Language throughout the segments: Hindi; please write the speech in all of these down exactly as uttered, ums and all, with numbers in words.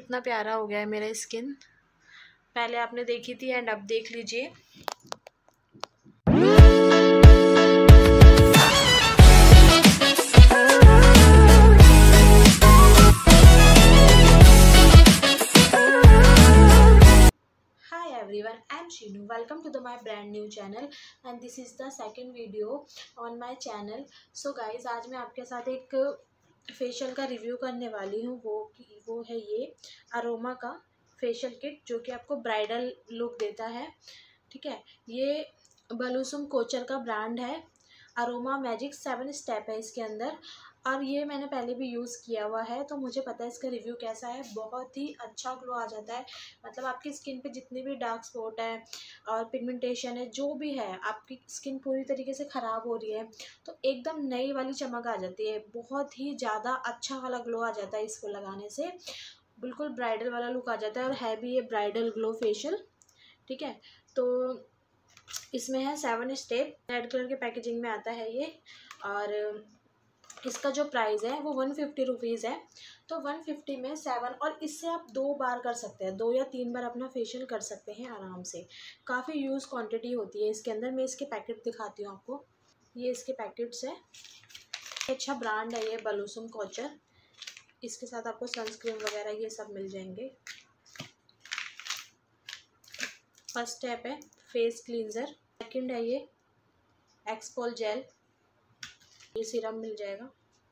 कितना प्यारा हो गया है मेरा स्किन। पहले आपने देखी थी एंड अब देख लीजिए। Everyone, I am Shinu. Welcome to the my brand new channel and this is the second video on my channel. So guys, आज मैं आपके साथ एक फेशियल का रिव्यू करने वाली हूँ। वो वो है ये अरोमा का फेशियल किट, जो कि आपको ब्राइडल लुक देता है। ठीक है, ये बलूसुम कोचर का ब्रांड है। अरोमा मैजिक सेवन स्टेप है इसके अंदर, और ये मैंने पहले भी यूज़ किया हुआ है, तो मुझे पता है इसका रिव्यू कैसा है। बहुत ही अच्छा ग्लो आ जाता है। मतलब आपकी स्किन पे जितने भी डार्क स्पॉट है और पिगमेंटेशन है, जो भी है, आपकी स्किन पूरी तरीके से ख़राब हो रही है तो एकदम नई वाली चमक आ जाती है। बहुत ही ज़्यादा अच्छा वाला ग्लो आ जाता है इसको लगाने से। बिल्कुल ब्राइडल वाला लुक आ जाता है, और है भी ये ब्राइडल ग्लो फेशियल। ठीक है, तो इसमें है सेवन स्टेप, रेड कलर के पैकेजिंग में आता है ये। और इसका जो प्राइस है वो वन फिफ्टी रुपीज़ है। तो वन फिफ्टी में सेवन, और इससे आप दो बार कर सकते हैं, दो या तीन बार अपना फेशियल कर सकते हैं आराम से। काफ़ी यूज़ क्वांटिटी होती है इसके अंदर। मैं इसके पैकेट दिखाती हूँ आपको। ये इसके पैकेट्स है। अच्छा ब्रांड है ये बलूसुम कोचर। इसके साथ आपको सनस्क्रीन वगैरह ये सब मिल जाएंगे। फर्स्ट स्टेप है फेस क्लींजर। सेकंड है ये एक्सपोल जेल, ये सीरम मिल जाएगा।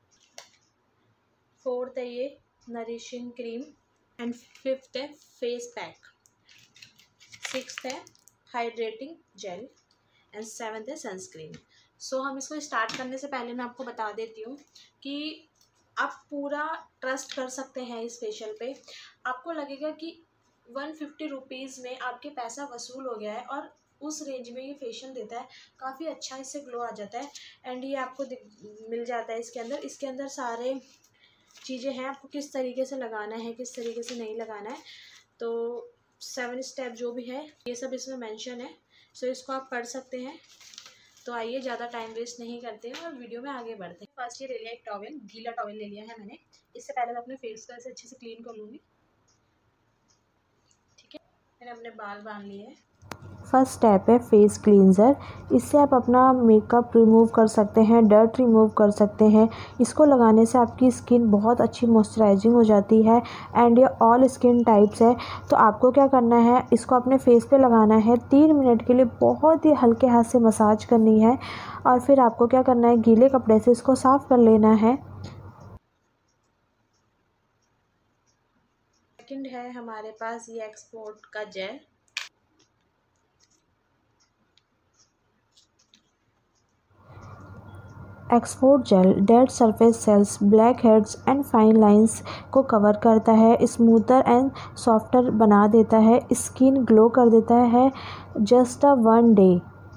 फोर्थ है ये नरिशिंग क्रीम, एंड फिफ्थ है फेस पैक। सिक्स्थ है हाइड्रेटिंग जेल, एंड सेवन्थ है सनस्क्रीन। सो हम इसको स्टार्ट करने से पहले मैं आपको बता देती हूँ कि आप पूरा ट्रस्ट कर सकते हैं इस फेशियल पे। आपको लगेगा कि वन फिफ्टी रुपीज़ में आपके पैसा वसूल हो गया है, और उस रेंज में ये फेशियल देता है। काफ़ी अच्छा इससे ग्लो आ जाता है। एंड ये आपको मिल जाता है इसके अंदर। इसके अंदर सारे चीज़ें हैं, आपको किस तरीके से लगाना है, किस तरीके से नहीं लगाना है। तो सेवन स्टेप जो भी है ये सब इसमें मेंशन है। सो इसको आप पढ़ सकते हैं। तो आइए ज़्यादा टाइम वेस्ट नहीं करते हैं और वीडियो में आगे बढ़ते हैं। फर्स्ट ये ले लिया एक टॉवेल, गीला टॉवेल ले लिया है मैंने। इससे पहले मैं अपने फेस को ऐसे अच्छे से क्लीन कर लूँगी। ठीक है, मैंने अपने बाल बांध लिए हैं। फर्स्ट स्टेप है फेस क्लींजर। इससे आप अपना मेकअप रिमूव कर सकते हैं, डर्ट रिमूव कर सकते हैं। इसको लगाने से आपकी स्किन बहुत अच्छी मॉइस्चराइजिंग हो जाती है, एंड ये ऑल स्किन टाइप्स है। तो आपको क्या करना है, इसको अपने फेस पे लगाना है। तीन मिनट के लिए बहुत ही हल्के हाथ से मसाज करनी है, और फिर आपको क्या करना है, गीले कपड़े से इसको साफ़ कर लेना है। सेकंड है हमारे पास ये एक्सपोर्ट का gel. Export gel dead surface cells, blackheads and fine lines को कवर करता है, स्मूथर एंड सॉफ्टर बना देता है, स्किन ग्लो कर देता है। Just a one day.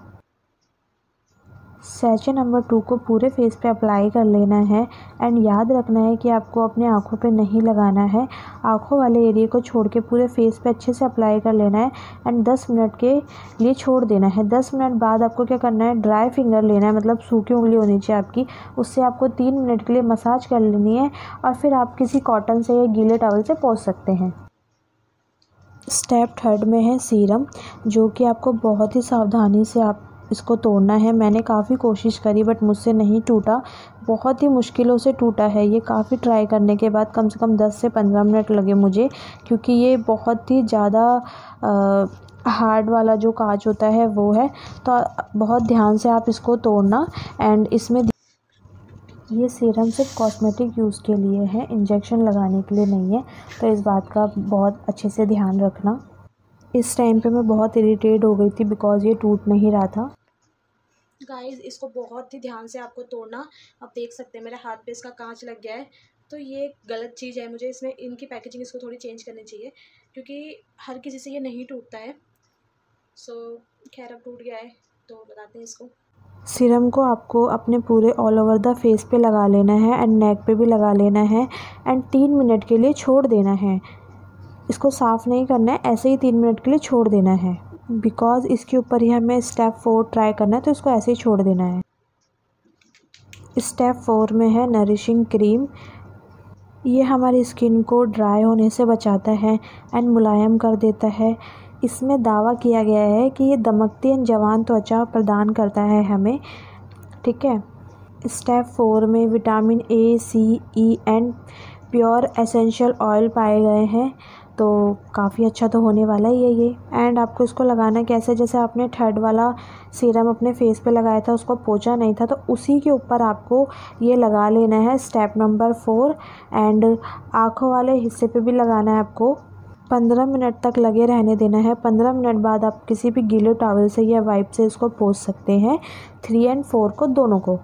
Sachet number two को पूरे फेस पे अप्लाई कर लेना है, एंड याद रखना है कि आपको अपने आँखों पे नहीं लगाना है। आँखों वाले एरिया को छोड़ के पूरे फेस पे अच्छे से अप्लाई कर लेना है, एंड दस मिनट के लिए छोड़ देना है। दस मिनट बाद आपको क्या करना है, ड्राई फिंगर लेना है, मतलब सूखी उंगली होनी चाहिए आपकी। उससे आपको तीन मिनट के लिए मसाज कर लेनी है, और फिर आप किसी कॉटन से या गीले टॉवल से पोंछ सकते हैं। स्टेप थर्ड में है सीरम, जो कि आपको बहुत ही सावधानी से आप इसको तोड़ना है। मैंने काफ़ी कोशिश करी बट मुझसे नहीं टूटा, बहुत ही मुश्किलों से टूटा है ये। काफ़ी ट्राई करने के बाद कम से कम दस से पंद्रह मिनट लगे मुझे, क्योंकि ये बहुत ही ज़्यादा हार्ड वाला जो कांच होता है वो है। तो बहुत ध्यान से आप इसको तोड़ना। एंड इसमें ये सीरम सिर्फ कॉस्मेटिक यूज़ के लिए है, इंजेक्शन लगाने के लिए नहीं है। तो इस बात का बहुत अच्छे से ध्यान रखना। इस टाइम पे मैं बहुत इरिटेट हो गई थी बिकॉज़ ये टूट नहीं रहा था। गाइस, इसको बहुत ही ध्यान से आपको तोड़ना। आप देख सकते हैं मेरे हाथ पे इसका कांच लग गया है, तो ये गलत चीज़ है। मुझे इसमें इनकी पैकेजिंग इसको थोड़ी चेंज करनी चाहिए, क्योंकि हर किसी से ये नहीं टूटता है। सो खैर अब टूट गया है तो लगाते हैं इसको। सीरम को आपको अपने पूरे ऑल ओवर द फेस पे लगा लेना है, एंड नेक पे भी लगा लेना है, एंड तीन मिनट के लिए छोड़ देना है। इसको साफ़ नहीं करना है, ऐसे ही तीन मिनट के लिए छोड़ देना है, बिकॉज़ इसके ऊपर ही हमें स्टेप फोर ट्राई करना है, तो इसको ऐसे ही छोड़ देना है। स्टेप फोर में है नरिशिंग क्रीम। ये हमारी स्किन को ड्राई होने से बचाता है एंड मुलायम कर देता है। इसमें दावा किया गया है कि ये दमकती एंड जवान त्वचा प्रदान करता है हमें, ठीक है। स्टेप फोर में vitamin A, C, E and pure essential oil पाए गए हैं, तो काफ़ी अच्छा तो होने वाला ही है ये। एंड आपको इसको लगाना कैसे, जैसे आपने थर्ड वाला सीरम अपने फेस पे लगाया था, उसको पोंछा नहीं था, तो उसी के ऊपर आपको ये लगा लेना है, स्टेप नंबर फोर। एंड आँखों वाले हिस्से पे भी लगाना है आपको। पंद्रह मिनट तक लगे रहने देना है। पंद्रह मिनट बाद आप किसी भी गीले टॉवल से या वाइप से इसको पोंछ सकते हैं, थ्री एंड फोर को, दोनों को।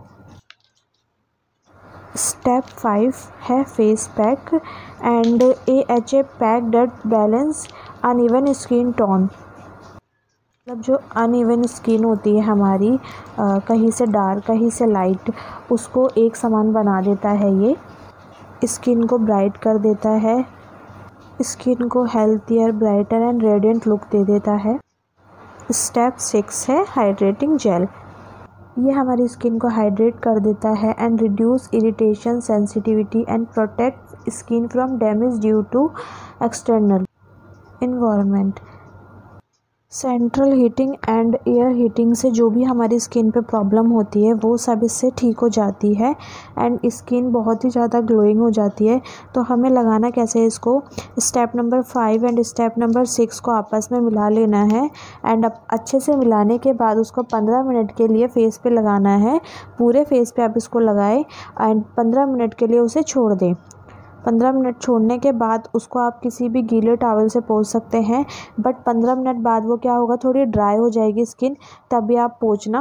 स्टेप फाइव है face pack and A H A pack that balance uneven skin tone. मतलब जो अनइवन स्किन होती है हमारी, आ, कहीं से डार्क कहीं से लाइट, उसको एक समान बना देता है ये। स्किन को ब्राइट कर देता है, स्किन को healthier, brighter and radiant look दे देता है। स्टेप सिक्स है हाइड्रेटिंग जेल। ये हमारी स्किन को हाइड्रेट कर देता है and reduce irritation, sensitivity and protect skin from damage due to external environment. Central heating and air heating से जो भी हमारी स्किन पे प्रॉब्लम होती है वो सब इससे ठीक हो जाती है एंड स्किन बहुत ही ज़्यादा ग्लोइंग हो जाती है। तो हमें लगाना कैसे है इसको, step number five and step number six को आपस में मिला लेना है एंड अब अच्छे से मिलाने के बाद उसको पंद्रह मिनट के लिए फेस पे लगाना है। पूरे फेस पे आप इसको लगाएं एंड पंद्रह मिनट के लिए उसे छोड़ दें। पंद्रह मिनट छोड़ने के बाद उसको आप किसी भी गीले टॉवल से पोंछ सकते हैं, बट पंद्रह मिनट बाद वो क्या होगा, थोड़ी ड्राई हो जाएगी स्किन, तभी आप पोंछना।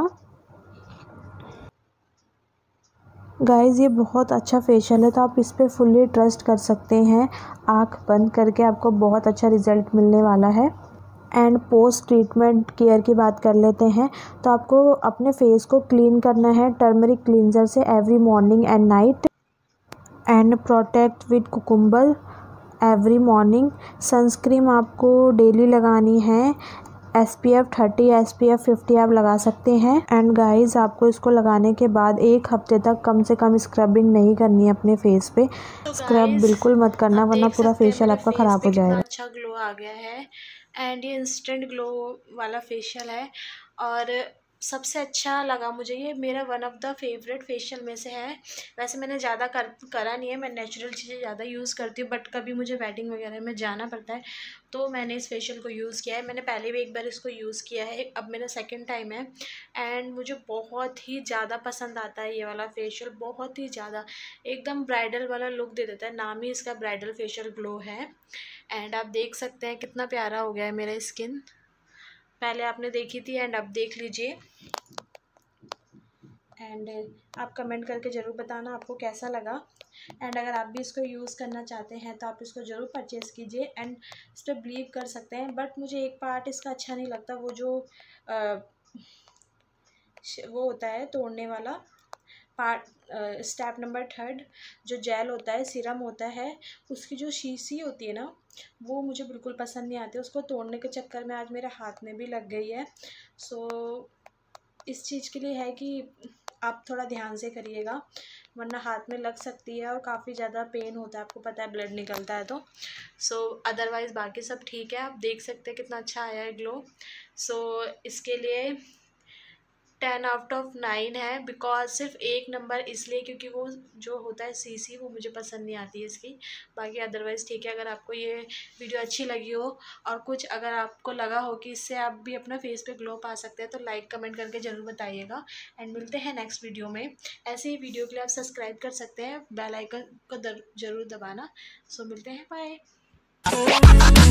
गाइस ये बहुत अच्छा फेशियल है, तो आप इस पर फुल्ली ट्रस्ट कर सकते हैं। आँख बंद करके आपको बहुत अच्छा रिजल्ट मिलने वाला है। एंड पोस्ट ट्रीटमेंट केयर की बात कर लेते हैं, तो आपको अपने फेस को क्लीन करना है टर्मरिक क्लींजर से every morning and night and protect with cucumber every morning. Sunscreen आपको डेली लगानी है, S P F thirty, S P F fifty आप लगा सकते हैं। एंड गाइस आपको इसको लगाने के बाद एक हफ्ते तक कम से कम स्क्रबिंग नहीं करनी है अपने फेस पे। तो स्क्रब बिल्कुल मत करना, वरना पूरा फेशियल आपका ख़राब हो जाएगा। अच्छा ग्लो आ गया है एंड ये इंस्टेंट ग्लो वाला फेशियल है और सबसे अच्छा लगा मुझे ये, मेरा one of the favourite facial में से है। वैसे मैंने ज़्यादा कर करा नहीं है, मैं नेचुरल चीज़ें ज़्यादा यूज़ करती हूँ, बट कभी मुझे वेडिंग वगैरह में जाना पड़ता है तो मैंने इस फेशियल को यूज़ किया है। मैंने पहले भी एक बार इसको यूज़ किया है, अब मेरा सेकंड टाइम है एंड मुझे बहुत ही ज़्यादा पसंद आता है ये वाला फेशियल, बहुत ही ज़्यादा, एकदम ब्राइडल वाला लुक दे देता है। नाम ही इसका ब्राइडल फेशियल ग्लो है। एंड आप देख सकते हैं कितना प्यारा हो गया है मेरा स्किन, पहले आपने देखी थी एंड अब देख लीजिए। एंड आप कमेंट करके ज़रूर बताना आपको कैसा लगा। एंड अगर आप भी इसको यूज़ करना चाहते हैं तो आप इसको ज़रूर परचेज़ कीजिए एंड इस पर बिलीव कर सकते हैं। बट मुझे एक पार्ट इसका अच्छा नहीं लगता, वो जो आ, वो होता है तोड़ने वाला पार्ट, स्टेप नंबर थर्ड जो जेल होता है, सिरम होता है, उसकी जो शीशी होती है ना, वो मुझे बिल्कुल पसंद नहीं आती। उसको तोड़ने के चक्कर में आज मेरे हाथ में भी लग गई है। सो इस चीज़ के लिए है कि आप थोड़ा ध्यान से करिएगा, वरना हाथ में लग सकती है और काफ़ी ज़्यादा पेन होता है, आपको पता है ब्लड निकलता है तो। सो अदरवाइज़ बाकी सब ठीक है। आप देख सकते हैं कितना अच्छा आया है ग्लो। सो इसके लिए टेन आउट ऑफ नाइन है, बिकॉज सिर्फ एक नंबर इसलिए क्योंकि वो जो होता है सीसी वो मुझे पसंद नहीं आती है इसकी। बाकी अदरवाइज़ ठीक है। अगर आपको ये वीडियो अच्छी लगी हो और कुछ अगर आपको लगा हो कि इससे आप भी अपना फेस पे ग्लो पा सकते हैं तो लाइक कमेंट करके ज़रूर बताइएगा। एंड मिलते हैं नेक्स्ट वीडियो में। ऐसे ही वीडियो के लिए आप सब्सक्राइब कर सकते हैं, बेल आइकन को ज़रूर दबाना। सो मिलते हैं, बाय।